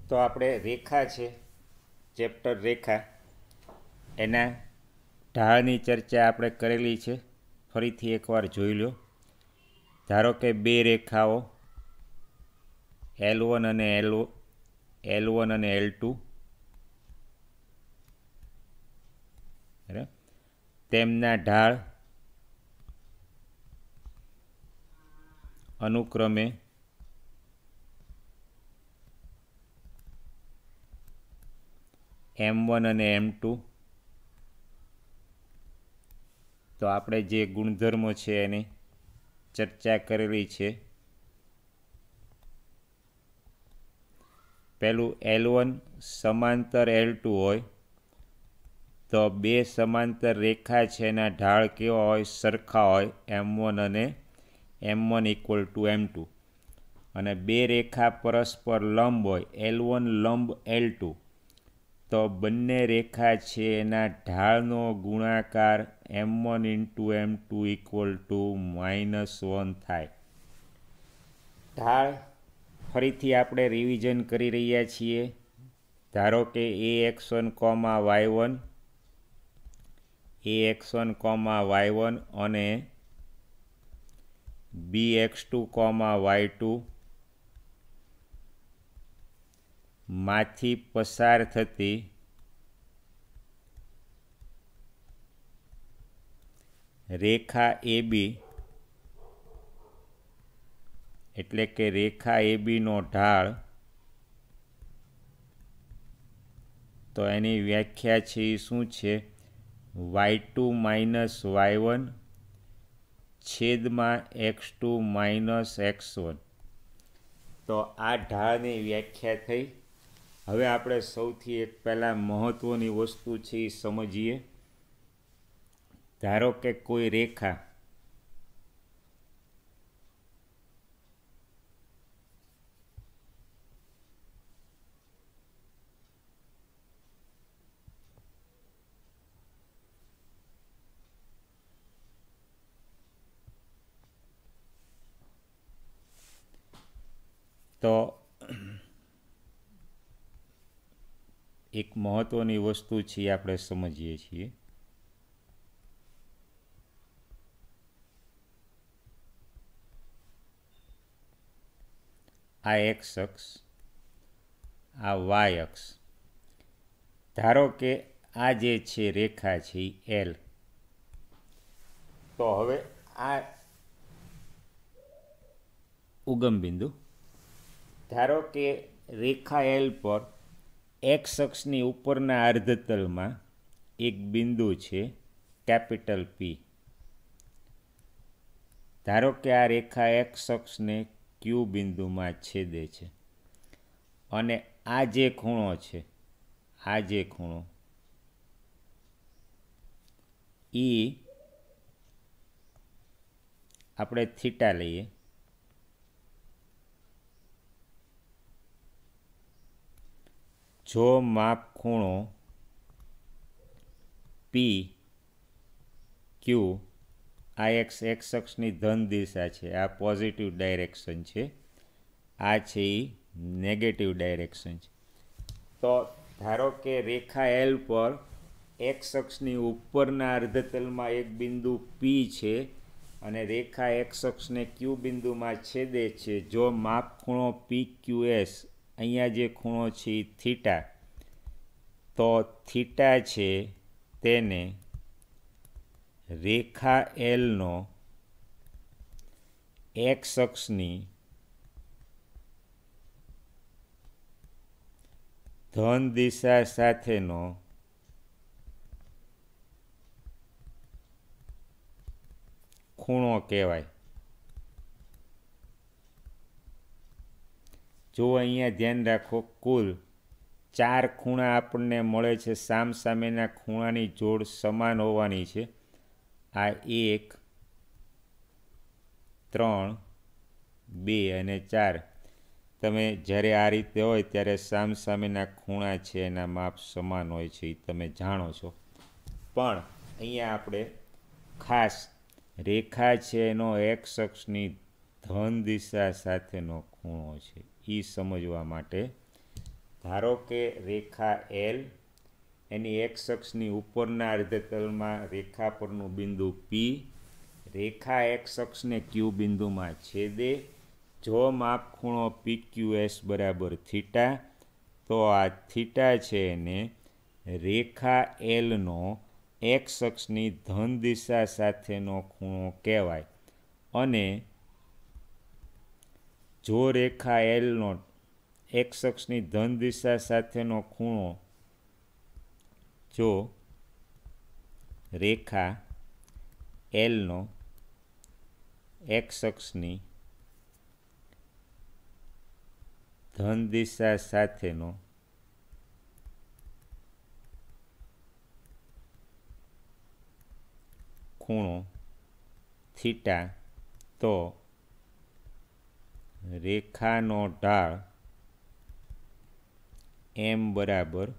તો આપણે રેખા છે, ચેપ્ટર રેખા, એના ઢાળની ચર્ચા આપણે કરેલી છે. ફરીથી એકવાર જોઈ લો. ધારો કે બે રેખાઓ L1 અને L1 અને L2, તેમના ઢાળ અનુક્રમે M1 અને M2. તો આપણે જે ગુણધર્મો છે એની ચર્ચા કરેલી છે. પહેલું L1 સમાંતર L2 હોય તો બે સમાંતર રેખા છે એના ઢાળ કેવા હોય? સરખા હોય, M1 અને M1 ઇક્વલ ટુ M2. અને બે રેખા પરસ્પર લંબ હોય, L1 લંબ L2, તો બંને રેખા છે એના ઢાળનો ગુણાકાર M1 into M2 equal to -1 થાય. ઢાળ ફરીથી આપણે રિવિઝન કરી રહ્યા છીએ. ધારો કે ax1, y1, ax1, y1 અને bx2, y2 માંથી પસાર થતી રેખા AB, એટલે કે રેખા ABનો ઢાળ, તો એની વ્યાખ્યા છે એ શું છે? y2 માઇનસ y1 છેદમાં x2 માઇનસ x1. તો આ ઢાળની વ્યાખ્યા થઈ. હવે આપણે સૌથી એક પહેલાં મહત્ત્વની વસ્તુ છે એ સમજીએ. ધારો કે કોઈ રેખા તો એક મહત્ત્વની વસ્તુ છે આપણે સમજીએ છીએ. આ એક્સ અક્ષ, આ વાય અક્ષ. ધારો કે આ જે છે રેખા છે એ L. તો હવે આ ઉગમ બિંદુ, ધારો કે રેખા L પર એક્સ અક્ષની ઉપરના અર્ધતલમાં એક બિંદુ છે કેપિટલ P. ધારો કે આ રેખા એક્સ અક્ષને ક્યુ બિંદુમાં છેદે છે અને આ જે ખૂણો છે, આ જે ખૂણો એ આપણે થીટા લઈએ. જો માપ ખૂણો P Q, આ એક્સ અક્ષની ધન દિશા છે, આ પોઝિટિવ ડાયરેક્શન છે, આ છે એ નેગેટિવ ડાયરેક્શન છે. તો ધારો કે રેખા L પર એક્સ અક્ષની ઉપરના અર્ધતલમાં એક બિંદુ P છે અને રેખા એક્સ અક્ષને ક્યુ બિંદુમાં છેદે છે. જો માપ ખૂણો PQS, અહીંયા જે ખૂણો છે એ થીટા, તો થીટા છે તેને રેખા Lનો એક્સ અક્ષની ધન દિશા સાથેનો ખૂણો કહેવાય. જો અહીંયા ધ્યાન રાખો, કુલ 4 ખૂણા આપણને મળે છે. સામસામેના ખૂણાની જોડ સમાન હોવાની છે. આ 1, 3, 2 અને 4. તમે જ્યારે આ રીતે હોય ત્યારે સામસામેના ખૂણા છે એના માપ સમાન હોય છે, એ તમે જાણો છો. પણ અહીંયા આપણે ખાસ રેખા છે એનો એક્સ અક્ષની ધન દિશા સાથેનો ખૂણો છે એ સમજવા માટે ધારો કે રેખા એલ, એની એક્સ અક્ષની ઉપરના અર્ધતલમાં રેખા પરનું બિંદુ પી, રેખા એક્સ અક્ષને ક્યુ બિંદુમાં છેદે. જો માપખૂણો PQS બરાબર થીટા, તો આ થીટા છે એને રેખા એલનો એક્સ અક્ષની ધન દિશા સાથેનો ખૂણો કહેવાય. અને જો રેખા એલનો એક્સ અક્ષની ધન દિશા સાથેનો ખૂણો, જો રેખા એલનો એક્સ અક્ષની ધન દિશા સાથેનો ખૂણો થીટા, તો રેખાનો ઢાળ એમ બરાબર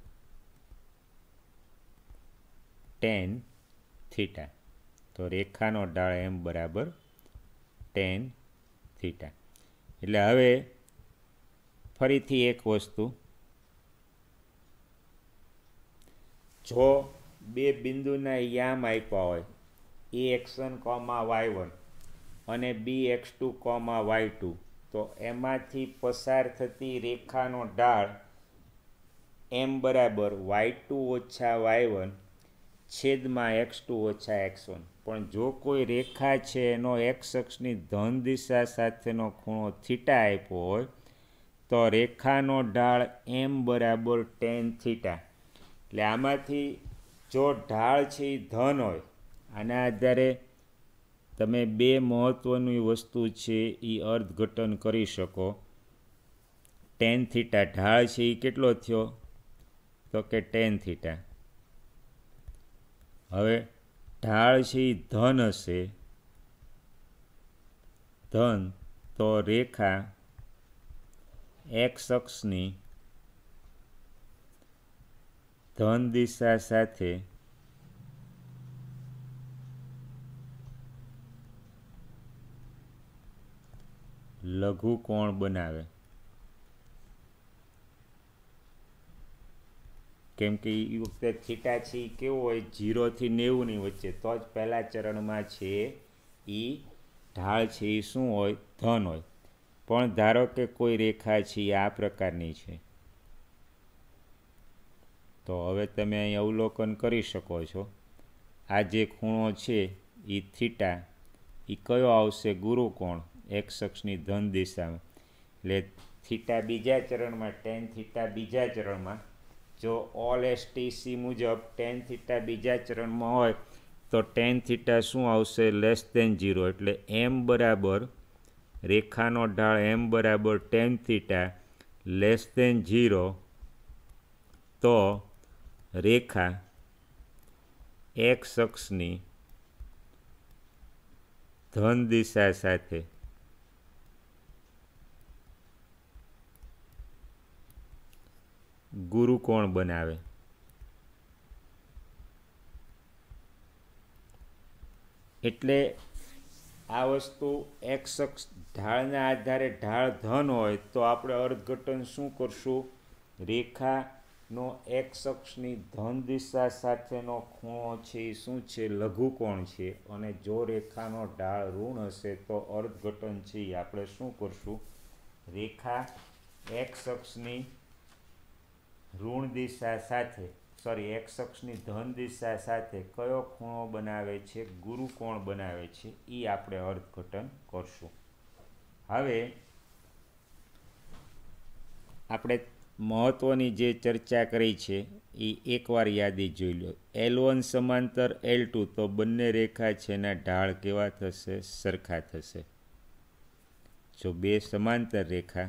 tan થીટા. તો રેખાનો ઢાળ એમ બરાબર tan થીટા. એટલે હવે ફરીથી એક વસ્તુ, જો બે બિંદુના યામ આપ્યા હોય AX1, Y1 અને BX2, Y2, તો એમાંથી પસાર થતી રેખાનો ઢાળ એમ બરાબર Y2 ઓછા Y1 છેદમાં X2 ઓછા X1. પણ જો કોઈ રેખા છે એનો એક્સ અક્ષની ધન દિશા સાથેનો ખૂણો થીટા આપ્યો હોય, તો રેખાનો ઢાળ એમ બરાબર tan થીટા. એટલે આમાંથી જો ઢાળ છે એ ધન હોય, આના આધારે તમે બે મહત્ત્વની વસ્તુ છે એ અર્થઘટન કરી શકો. tan થીટા ઢાળ છે એ કેટલો થયો, તો કે tan થીટા. હવે ઢાળ છે એ ધન હશે, ધન, તો રેખા એક્સ અક્ષની ધન દિશા સાથે લઘુકોણ બનાવે. કેમ કે એ વખતે થીટા છે એ કેવો હોય, 0 થી 90ની વચ્ચે, તો જ પહેલા ચરણમાં છે એ ઢાળ છે એ શું હોય, ધન હોય. પણ ધારો કે કોઈ રેખા છે એ આ પ્રકારની છે, તો હવે તમે અહીં અવલોકન કરી શકો છો, આ જે ખૂણો છે એ થીટા, એ કયો આવશે, ગુરુકોણ, એક્સ અક્ષની ધન દિશામાં. એટલે થીટા બીજા ચરણમાં, tan થીટા બીજા ચરણમાં, જો ઓલ STC મુજબ tan થીટા બીજા ચરણમાં હોય, તો tan થીટા શું આવશે, <0. એટલે એમ બરાબર રેખાનો ઢાળ એમ બરાબર tan થીટા <0. તો રેખા એક્સ અક્ષની ધન દિશા સાથે ગુરુકોણ બનાવે. એટલે આ વસ્તુ એક્સ અક્ષ ઢાળના આધારે ઢાળ ધન હોય તો આપણે અર્થઘટન શું કરશું, રેખાનો એક્સ અક્ષની ધન દિશા સાથેનો ખૂણો છે એ શું છે, લઘુકોણ છે. અને જો રેખાનો ઢાળ ઋણ હશે તો અર્થઘટન છે એ આપણે શું કરશું, રેખા એક્સ અક્ષની ઋણ દિશા સાથે, એક્સ અક્ષની ધન દિશા સાથે કયો ખૂણો બનાવે છે, ગુરુકોણ બનાવે છે, એ આપણે અર્થઘટન કરશું. હવે આપણે મહત્ત્વની જે ચર્ચા કરી છે એ એકવાર યાદી જોઈ લો. L1 સમાંતર L2, તો બંને રેખા છે એના ઢાળ કેવા થશે, સરખા થશે. જો બે સમાંતર રેખા,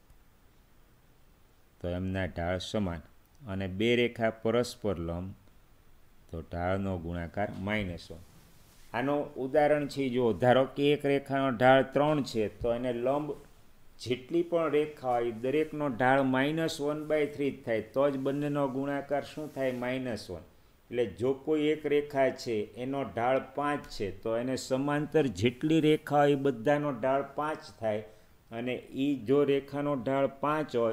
તો એમના ઢાળ સમાન. અને બે રેખા પરસ્પર લંબ, તો ઢાળનો ગુણાકાર -1. આનું ઉદાહરણ છે, જો ધારો કે એક રેખાનો ઢાળ 3 છે, તો એને લંબ જેટલી પણ રેખા હોય દરેકનો ઢાળ -1/3 થાય, તો જ બંનેનો ગુણાકાર શું થાય, -1. એટલે જો કોઈ એક રેખા છે એનો ઢાળ 5 છે, તો એને સમાંતર જેટલી રેખા હોય એ બધાનો ઢાળ 5 થાય. અને એ જો રેખાનો ઢાળ 5 હોય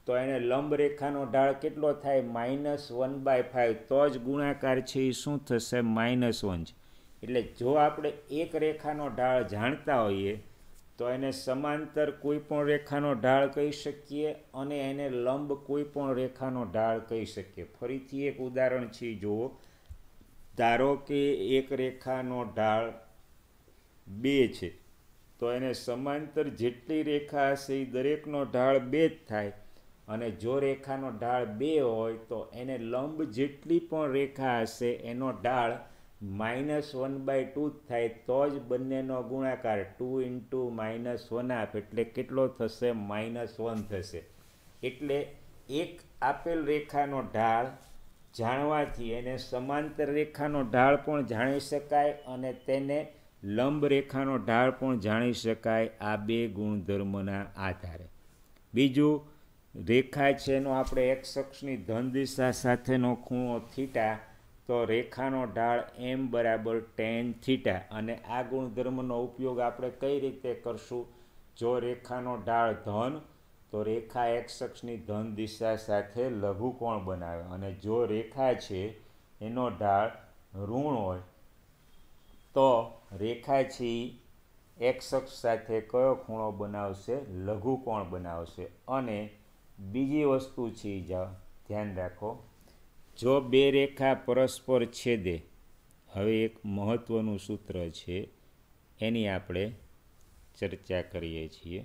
તો એને લંબ રેખાનો ઢાળ કેટલો થાય? -1/5. તો જ ગુણાકાર છે એ શું થશે? -1 છે. એટલે જો આપણે એક રેખાનો ઢાળ જાણતા હોઈએ તો એને સમાંતર કોઈ પણ રેખાનો ઢાળ કહી શકીએ અને એને લંબ કોઈ પણ રેખાનો ઢાળ કહી શકીએ. ફરીથી એક ઉદાહરણ છે, જુઓ. ધારો કે એક રેખાનો ઢાળ 2 છે, તો એને સમાંતર જેટલી રેખા હશે એ દરેકનો ઢાળ 2 જ થાય. અને જો રેખાનો ઢાળ 2 હોય તો એને લંબ જેટલી પણ રેખા હશે એનો ઢાળ -1/2 જ થાય. તો જ બંનેનો ગુણાકાર 2 × -1/2 એટલે કેટલો થશે? -1 થશે. એટલે એક આપેલ રેખાનો ઢાળ જાણવાથી એને સમાંતર રેખાનો ઢાળ પણ જાણી શકાય અને તેને લંબ રેખાનો ઢાળ પણ જાણી શકાય, આ બે ગુણધર્મના આધારે. બીજું, રેખા છે એનો આપણે એક્સ અક્ષની ધન દિશા સાથેનો ખૂણો થીટા, તો રેખાનો ઢાળ m = tan θ. અને આ ગુણધર્મનો ઉપયોગ આપણે કઈ રીતે કરશું? જો રેખાનો ઢાળ ધન, તો રેખા એક્સ અક્ષની ધન દિશા સાથે લઘુકોણ બનાવે, અને જો રેખા છે એનો ઢાળ ઋણ હોય તો રેખા છે એક્સ અક્ષ સાથે કયો ખૂણો બનાવશે? લઘુકોણ બનાવશે. અને બીજી વસ્તુ છે, ધ્યાન રાખો, જો બે રેખા પરસ્પર છેદે, હવે એક મહત્વનું સૂત્ર છે એની આપણે ચર્ચા કરીએ છીએ.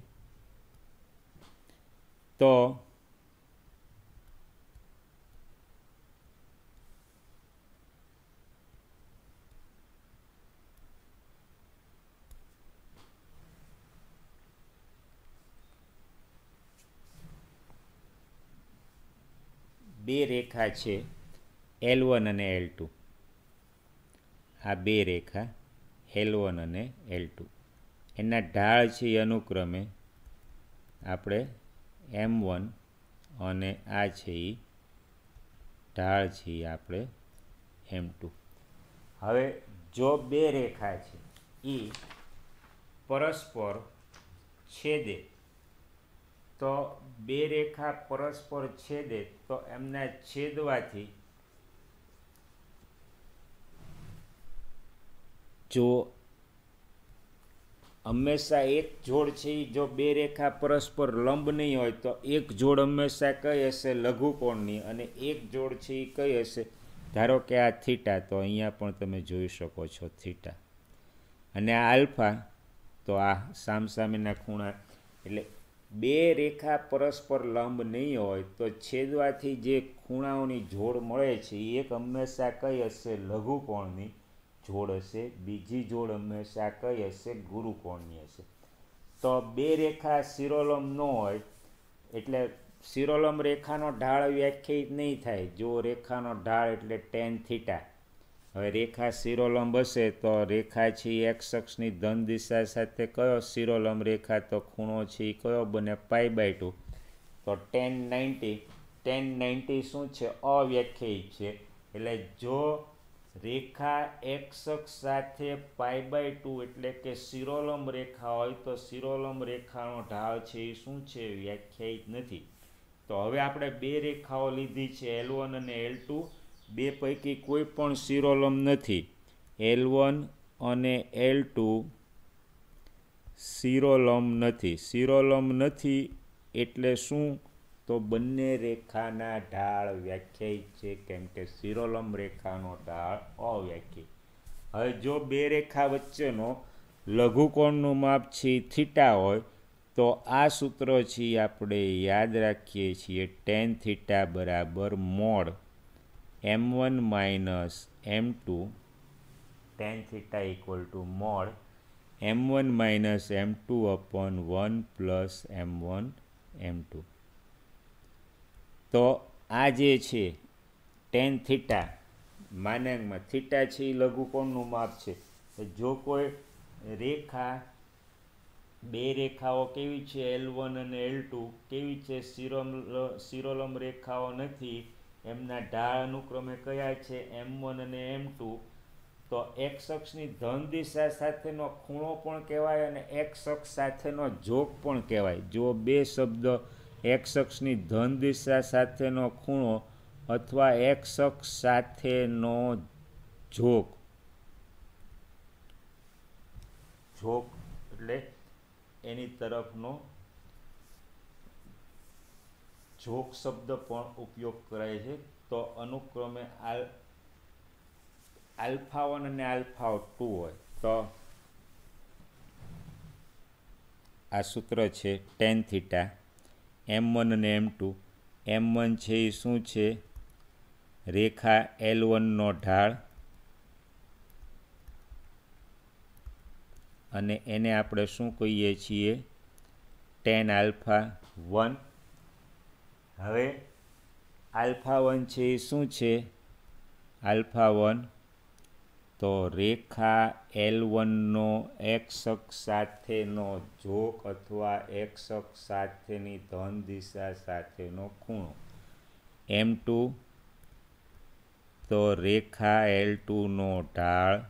તો બે રેખા છે L1 અને L2. આ બે રેખા L1 અને L2, એના ઢાળ છે એ અનુક્રમે આપણે M1 અને આ છે એ ઢાળ છે એ આપણે M2. હવે જો બે રેખા છે એ પરસ્પર છેદે, તો બે રેખા પરસ્પર છેદે તો એમના છેદવાથી જો હંમેશા એક જોડ છે એ જો બે રેખા પરસ્પર લંબ નહીં હોય તો એક જોડ હંમેશા કઈ હશે? લઘુકોણની. અને એક જોડ છે એ કઈ હશે? ધારો કે આ થીટા, તો અહીંયા પણ તમે જોઈ શકો છો થીટા, અને આ આલ્ફા, તો આ સામસામેના ખૂણા. એટલે બે રેખા પરસ્પર લંબ નહીં હોય તો છેદવાથી જે ખૂણાઓની જોડ મળે છે એ એક હંમેશા કઈ હશે? લઘુકોણની જોડ હશે. બીજી જોડ હંમેશા કઈ હશે? ગુરુકોણની હશે. તો બે રેખા શિરોલંબ ન હોય એટલે શિરોલંબ રેખાનો ઢાળ વ્યાખ્યાયિત નહીં થાય. જો રેખાનો ઢાળ એટલે tan θ. હવે રેખા શિરોલંબ હશે તો રેખા છે એક્સ અક્ષની ધન દિશા સાથે કયો શિરોલંબ રેખા? તો ખૂણો છે એ કયો બને? π/2. તો tan 90. tan 90 શું છે? અવ્યાખ્યાયિત છે. એટલે જો રેખા એક્સ અક્ષ સાથે π/2 એટલે કે શિરોલંબ રેખા હોય તો શિરોલંબ રેખાનો ઢાળ છે એ શું છે? વ્યાખ્યાયિત નથી. તો હવે આપણે બે રેખાઓ લીધી છે L1 અને L2. બે પૈકી કોઈ પણ શિરોલંબ નથી. L1 અને L2 શિરોલંબ નથી. શિરોલંબ નથી એટલે શું? તો બંને રેખાના ઢાળ વ્યાખ્યાયિત છે, કેમ કે શિરોલંબ રેખાનો ઢાળ અવ્યાખ્યાયિત. હવે જો બે રેખા વચ્ચેનો લઘુકોણનું માપ છે થીટા હોય તો આ સૂત્ર છે આપણે યાદ રાખીએ છીએ. tan θ = M1 - M2. tan θ = M1 - M2/1 + M1 M2. તો આ જે છે tan θ, માનાંકમાં થીટા છે એ લઘુકોણનું માપ છે. જો કોઈ રેખા, બે રેખાઓ કેવી છે? L1 અને L2 કેવી છે? શિરોલંબ રેખાઓ નથી. એમના ઢાળ અનુક્રમે કયા છે? M1 અને M2. તો એક્સ અક્ષની ધન દિશા સાથેનો ખૂણો પણ કહેવાય અને એક્સ અક્ષ સાથેનો જોગ પણ કહેવાય. જો બે શબ્દ એક્સ અક્ષની ધન દિશા સાથેનો ખૂણો અથવા એક્સ અક્ષ સાથેનો ઝોક એટલે એની તરફનો ઝોક શબ્દ પણ ઉપયોગ કરાય છે. તો અનુક્રમે આલ્ફા 1 અને આલ્ફા 2 હોય તો આ સૂત્ર છે ટેન થીટા M1 અને M2. M1 છે એ શું છે? રેખા L1નો ઢાળ, અને એને આપણે શું કહીએ છીએ? Tan alpha 1. હવે આલ્ફા 1 છે એ શું છે? આલ્ફા 1 તો રેખા L1નો એક્સ અક્ષ સાથેનો ઝોક અથવા એક્સ અક્ષ સાથેની ધન દિશા સાથેનો ખૂણો. M2 તો રેખા L2નો ઢાળ.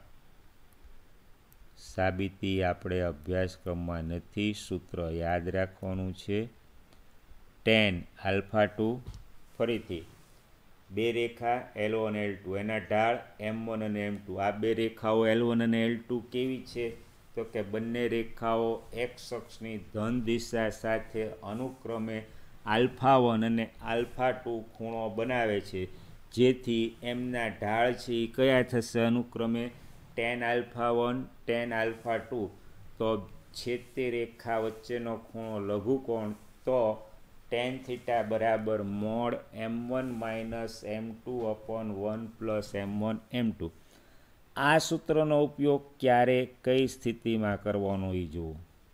સાબિતી આપણે અભ્યાસક્રમમાં નથી, સૂત્ર યાદ રાખવાનું છે. Tan alpha 2. ફરીથી બે રેખા L1 L2 એના ઢાળ M1 અને M2. આ બે રેખાઓ L1 અને L2 કેવી છે? તો કે બંને રેખાઓ એક્સ અક્ષની ધન દિશા સાથે અનુક્રમે આલ્ફા 1 અને આલ્ફા 2 ખૂણો બનાવે છે, જેથી એમના ઢાળ છે એ કયા થશે? અનુક્રમે ટેન આલ્ફા 1 ટેન આલ્ફા 2. તો છેદતી રેખા વચ્ચેનો ખૂણો લઘુકોણ તો ટેન થીટા બરાબર mod M1 minus M2 upon 1 plus M1 M2. આ સૂત્રનો ઉપયોગ ક્યારે કઈ સ્થિતિમાં કરવાનો એ જુઓ.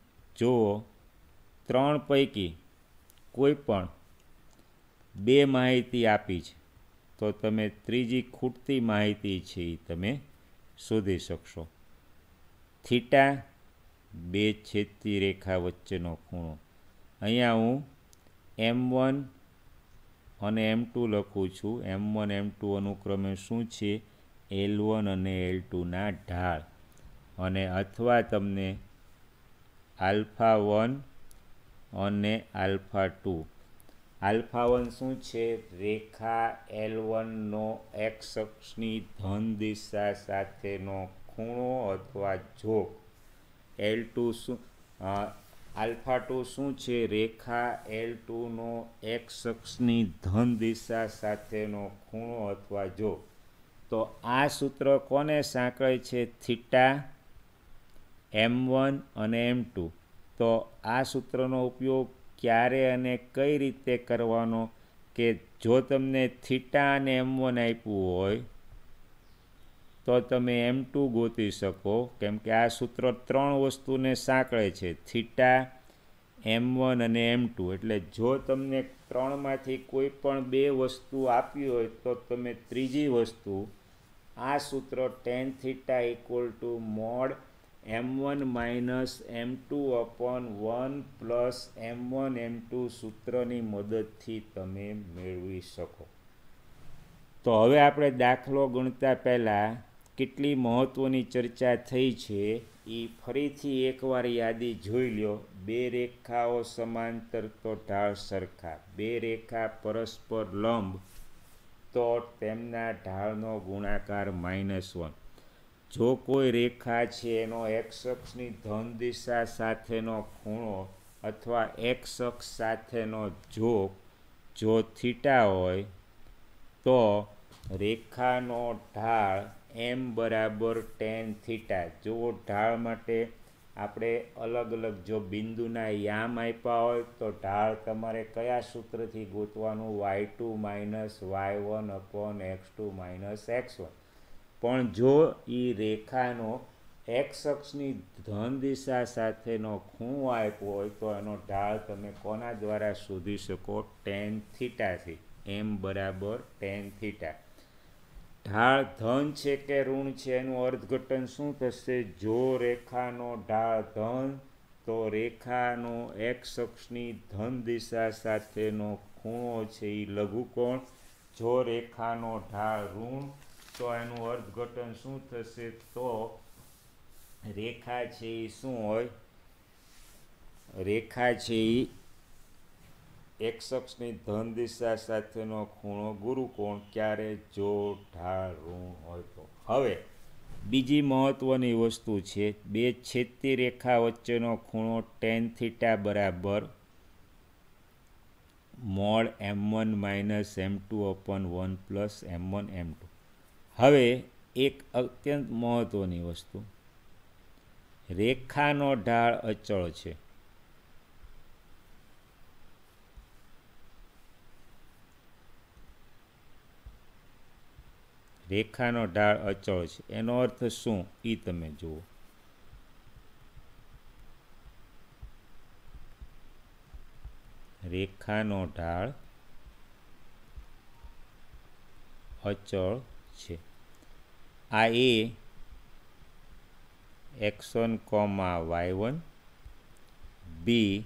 ત્રણ પૈકી કોઈ પણ બે માહિતી આપી છે તો તમે ત્રીજી ખૂટતી માહિતી છે એ તમે શોધી શકશો. થીટા બે છેદતી રેખા વચ્ચેનો ખૂણો. અહીંયા હું M1 અને M2 લખું છું. M1 M2 અનુક્રમે શું છે? L1 અને L2ના ઢાળ. અને અથવા તમને આલ્ફા 1 અને આલ્ફા 2. આલ્ફા 1 શું છે? રેખા L1નો એક્સ અક્ષની ધન દિશા સાથેનો ખૂણો અથવા ઝોક. L2 શું આલ્ફા 2 શું છે? રેખા L2નો એક્સ અક્ષની ધન દિશા સાથેનો ખૂણો અથવા ઝોક. તો આ સૂત્ર કોને સાંકળે છે? થીટા M1 અને M2. તો આ સૂત્રનો ઉપયોગ ક્યારે અને કઈ રીતે કરવાનો? કે જો તમને થીટા અને M1 આપ્યું હોય તો તમે M2 ગોતી શકો, કેમ કે આ સૂત્ર ત્રણ વસ્તુને સાંકળે છે, થીટા M1 અને M2. એટલે જો તમને ત્રણમાંથી કોઈ પણ બે વસ્તુ આપી હોય તો તમે ત્રીજી વસ્તુ આ સૂત્ર tan theta equal to mod M1 minus M2 upon 1 plus M1 M2 સૂત્રની મદદથી તમે મેળવી શકો. તો હવે આપણે દાખલો ગણતા પહેલાં કેટલી મહત્ત્વની ચર્ચા થઈ છે એ ફરીથી એકવાર યાદી જોઈ લો. બે રેખાઓ સમાંતર તો ઢાળ સરખા. બે રેખા પરસ્પર લંબ તો તેમના ઢાળનો ગુણાકાર -1. જો કોઈ રેખા છે એનો એક્સ અક્ષની ધન દિશા સાથેનો ખૂણો અથવા એક્સ અક્ષ સાથેનો ઝોક જો થીટા હોય તો રેખાનો ઢાળ M બરાબર ટેન થીટા. જો ઢાળ માટે આપણે અલગ અલગ જો બિંદુના યામ આપ્યા હોય તો ઢાળ તમારે કયા સૂત્રથી ગોતવાનું? y2 minus y1 upon x2 minus x1. પણ જો એ રેખાનો એક્સ અક્ષની ધન દિશા સાથેનો ખૂણો આપ્યો હોય તો એનો ઢાળ તમે કોના દ્વારા શોધી શકો? ટેન થીટાથી. M બરાબર ટેન થીટા. ઢાળ ધન છે કે ઋણ છે એનું અર્થઘટન શું થશે? જો રેખાનો ઢાળ ધન તો રેખાનો એક્સ અક્ષની ધન દિશા સાથેનો ખૂણો છે એ લઘુકોણ. જો રેખાનો ઢાળ ઋણ તો એનું અર્થઘટન શું થશે? તો રેખા છે એ શું હોય? રેખા છે એ એક્સ અક્ષની ધન દિશા સાથેનો ખૂણો ગુરુકોણ ક્યારે? જો ઢાળ ઋણ હોય તો. હવે બીજી મહત્વની વસ્તુ છે, બે છેદતી રેખા વચ્ચેનો ખૂણો tan થીટા બરાબર mod m1 minus m2 upon 1 plus m1 m2. હવે એક અત્યંત મહત્વની વસ્તુ, રેખાનો ઢાળ અચળ છે. રેખાનો ઢાળ અચળ છે એનો અર્થ શું એ તમે જુઓ. રેખાનો ઢાળ અચળ છે. આ એ x1, y1, બી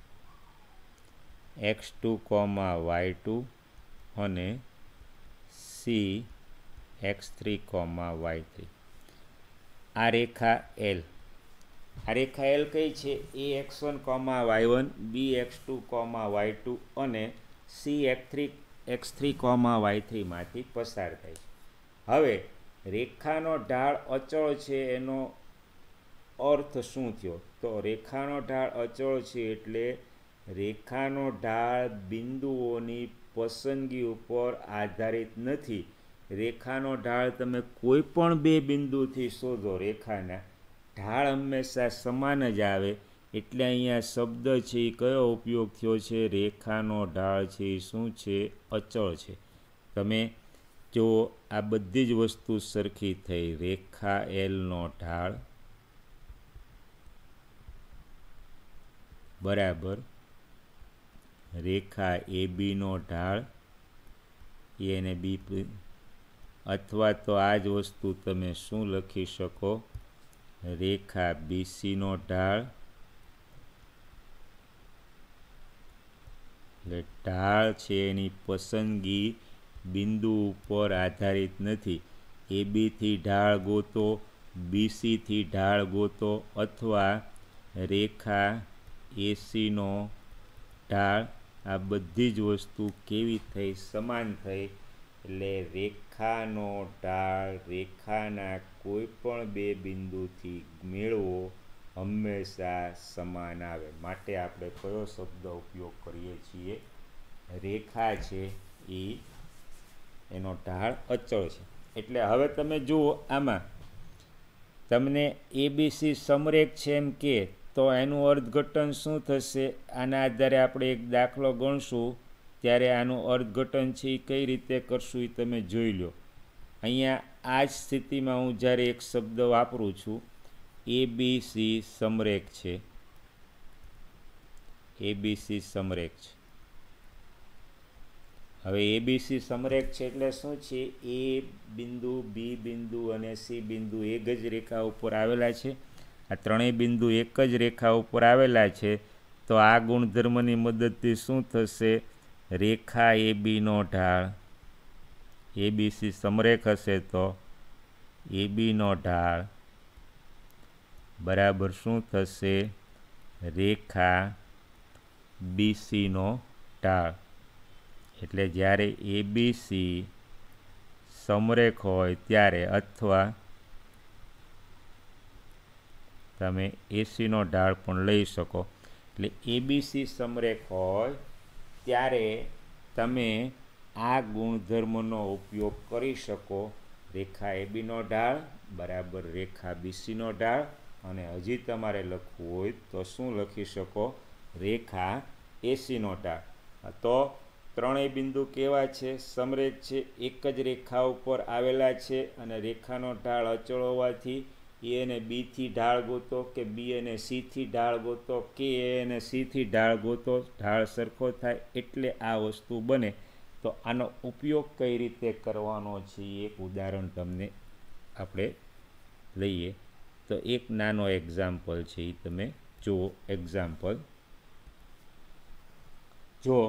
x2, y2 અને સી x3, y3. આ રેખા એલ. આ રેખા એલ કઈ છે? એ x1, y1, બી x2, y2 અને સી x3, y3 માંથી પસાર થાય છે. હવે રેખાનો ઢાળ અચળ છે એનો અર્થ શું થયો? તો રેખાનો ઢાળ અચળ છે એટલે રેખાનો ઢાળ બિંદુઓની પસંદગી ઉપર આધારિત નથી. રેખાનો ઢાળ તમે કોઈ પણ બે બિંદુથી શોધો, રેખાના ઢાળ હંમેશા સમાન જ આવે. એટલે અહીંયા શબ્દ છે એ કયો ઉપયોગ થયો છે? રેખાનો ઢાળ છે એ શું છે? અચળ છે. તમે જો આ બધી જ વસ્તુ સરખી થઈ. રેખા એલનો ઢાળ બરાબર રેખા એ બીનો ઢાળ, એ અને બી, અથવા તો આ જ વસ્તુ તમે શું લખી શકો? રેખા બીસીનો ઢાળ. એટલે ઢાળ છે એની પસંદગી બિંદુ ઉપર આધારિત નથી. એ બીથી ઢાળ ગોતો, બીસીથી ઢાળ ગોતો, અથવા રેખા એસીનો ઢાળ. આ બધી જ વસ્તુ કેવી થઈ? સમાન થઈ. એટલે રેખાનો ઢાળ રેખાના કોઈ પણ બે બિંદુથી મેળવો હંમેશા સમાન આવે. માટે આપણે કયો શબ્દ ઉપયોગ કરીએ છીએ? રેખા છે એનો ઢાળ અચળ છે. એટલે હવે તમે જુઓ, આમાં તમને એબીસી સમરેખ છે એમ કે, તો એનું અર્થઘટન શું થશે? આના આધારે આપણે એક દાખલો ગણશું ત્યારે આનું અર્થઘટન છે એ કઈ રીતે કરશું એ તમે જોઈ લો. અહીંયા આ જ સ્થિતિમાં હું જ્યારે એક શબ્દ વાપરું છું, એબીસી સમરેખ છે. એબીસી સમરેખ છે. હવે એબીસી સમરેખ છે એટલે શું છે? એ બિંદુ, બી બિંદુ અને સી બિંદુ એક જ રેખા ઉપર આવેલા છે. આ ત્રણેય બિંદુ એક જ રેખા ઉપર આવેલા છે. તો આ ગુણધર્મની મદદથી શું થશે? રેખા એ બીનો ઢાળ, એબીસી સમરેખ હશે તો એ બીનો ઢાળ બરાબર શું થશે? રેખા બીસીનો ઢાળ. એટલે જ્યારે એબીસી સમરેખ હોય ત્યારે, અથવા તમે એસીનો ઢાળ પણ લઈ શકો. એટલે એબીસી સમરેખ હોય ત્યારે તમે આ ગુણધર્મનો ઉપયોગ કરી શકો. રેખા એબીનો ઢાળ બરાબર રેખા બીસીનો ઢાળ. અને હજી તમારે લખવું હોય તો શું લખી શકો? રેખા એસીનો ઢાળ. તો ત્રણેય બિંદુ કેવા છે? સમરેખ છે, એક જ રેખા ઉપર આવેલા છે. અને રેખાનો ઢાળ અચળ હોવાથી એ અને બીથી ઢાળ ગોતો, કે બી અને સીથી ઢાળ ગોતો, કે એ અને સીથી ઢાળ ગોતો, ઢાળ સરખો થાય એટલે આ વસ્તુ બને. તો આનો ઉપયોગ કઈ રીતે કરવાનો છે એ એક ઉદાહરણ તમને આપણે લઈએ. તો એક નાનો એક્ઝામ્પલ છે એ તમે જુઓ. એક્ઝામ્પલ જો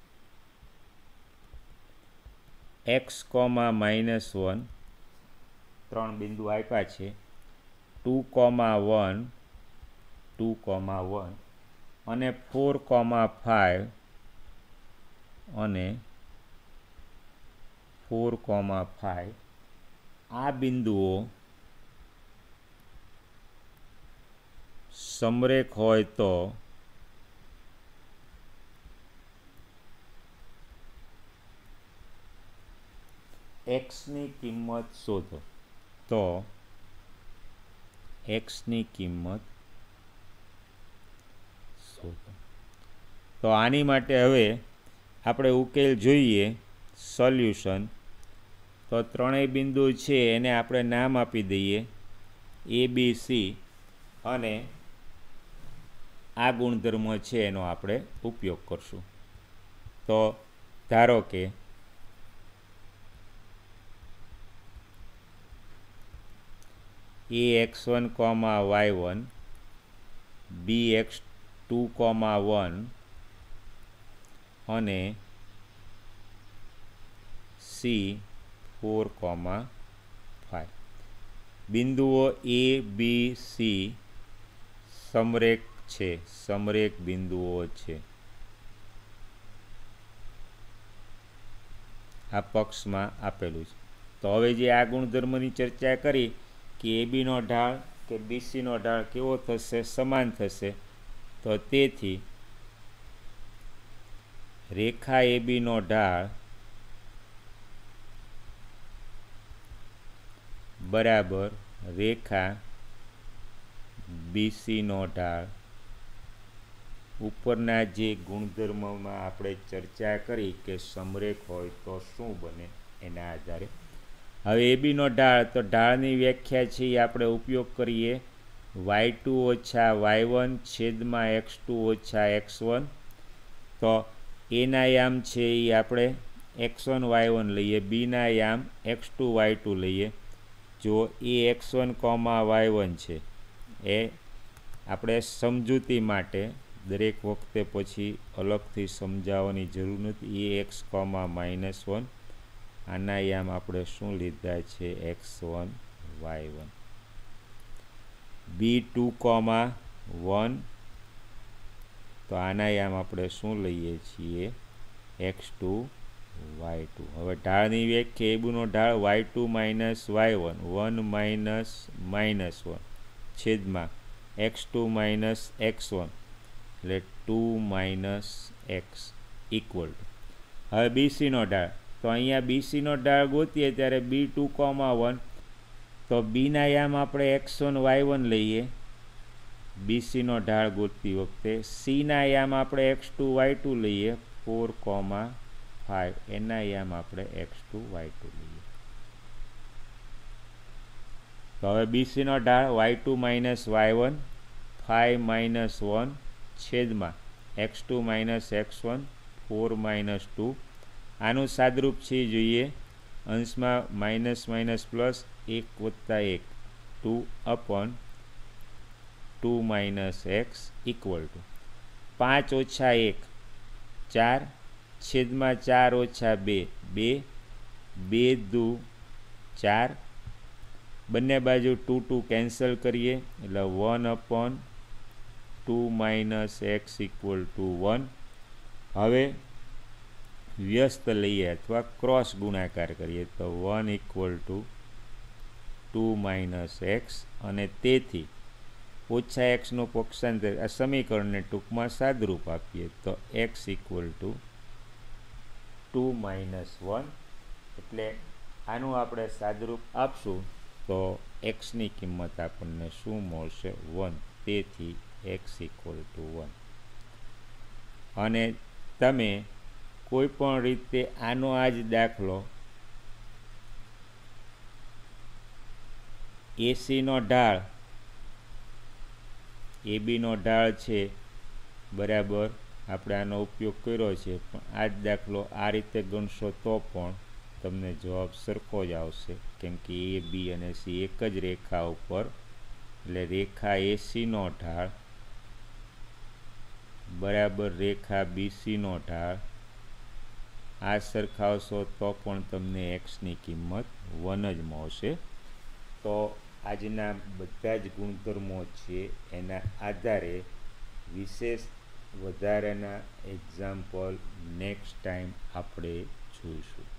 x, -1 ત્રણ બિંદુ આપ્યા છે. 2, 1, 2, 1 અને 4, 5 અને 4,5 આ બિંદુઓ સમરેખ હોય તો એક્સની કિંમત શોધો. તો એક્સની કિંમત શોધો. તો આની માટે હવે આપણે ઉકેલ જોઈએ, સોલ્યુશન. તો ત્રણેય બિંદુ છે એને આપણે નામ આપી દઈએ એ બી સી, અને આ ગુણધર્મ છે એનો આપણે ઉપયોગ કરશું. તો ધારો કે ax1, y1, bx2, 1 અને c4,5 બિંદુઓ એ બી સી સમરેખ છે, સમરેખ બિંદુઓ છે. આ પક્ષમાં આપેલું છે. તો હવે જે આ ગુણધર્મની ચર્ચા કરી કે એ બીનો ઢાળ કે બીસીનો ઢાળ કેવો થશે, સમાન થશે. તો તેથી રેખા એ બીનો ઢાળ બરાબર રેખા બીસીનો ઢાળ. ઉપરના જે ગુણધર્મમાં આપણે ચર્ચા કરી કે સમરેખ હોય તો શું બને એના આધારે હવે એ બીનો ઢાળ, તો ઢાળની વ્યાખ્યા છે એ આપણે ઉપયોગ કરીએ y2 ઓછા y1 છેદમાં x2 ઓછા x1. તો એના યામ છે એ આપણે x1 y1 લઈએ, બીના યામ x2 y2 લઈએ. જો એ x1, y1 છે એ આપણે સમજૂતી માટે દરેક વખતે પછી અલગથી સમજાવવાની જરૂર નથી. એ x, -1 આના યામ આપણે શું લીધા છે x1 y1. b2, 1 તો આના યામ આપણે શું લઈએ છીએ x2 y2. હવે ઢાળની વ્યાખ્યા એબીનો ઢાળ y2 - y1 1 -1 છેદમાં x2 - x1 એટલે 2 - x ઇક્વલ ટુ. હવે બીસીનો ઢાળ, તો અહીંયા બીસીનો ઢાળ ગોતીએ ત્યારે b2, 1 તો બીના યામ આપણે x1 y1 લઈએ બીસીનો ઢાળ ગોતતી વખતે. સીના યામ આપણે x2 y2 લઈએ 4,5 એના યામ આપણે x2 y2 લઈએ. તો હવે બીસીનો ઢાળ y2 - y1 5 - 1 છેદમાં x2 - x1 4 - 2. આનું સાદરૂપ છે જોઈએ અંશમાં minus minus plus 1 + 1 2/2 - x equal to 5 - 1 4 છેદમાં 4 - 2 2 2 દુ 4 બંને બાજુ 2 2 કેન્સલ કરીએ એટલે 1/2 - x ઇક્વલ ટુ 1. હવે વ્યસ્ત લઈએ અથવા ક્રોસ ગુણાકાર કરીએ તો 1 = 2 - x અને તેથી ઓછા એક્સનું પક્ષાંતર આ સમીકરણને ટૂંકમાં સાદરૂપ આપીએ તો x = 2 - 1 એટલે આનું આપણે સાદરૂપ આપશું તો એક્સની કિંમત આપણને શું મળશે 1. તેથી x = 1. અને તમે કોઈ પણ રીતે આનો આ જ દાખલો એસીનો ઢાળ એ બીનો ઢાળ છે બરાબર આપણે આનો ઉપયોગ કર્યો છે, પણ આ જ દાખલો આ રીતે ગણશો તો પણ તમને જવાબ સરખો જ આવશે, કેમ કે એ બી અને સી એક જ રેખા ઉપર, એટલે રેખા એસીનો ઢાળ બરાબર રેખા બીસીનો ઢાળ આ સરખાવશો તો પણ તમને એક્સની કિંમત 1 જ મળશે. તો આજના બધા જ ગુણધર્મો છે એના આધારે વિશેષ વધારાના એક્ઝામ્પલ નેક્સ્ટ ટાઈમ આપણે જોઈશું.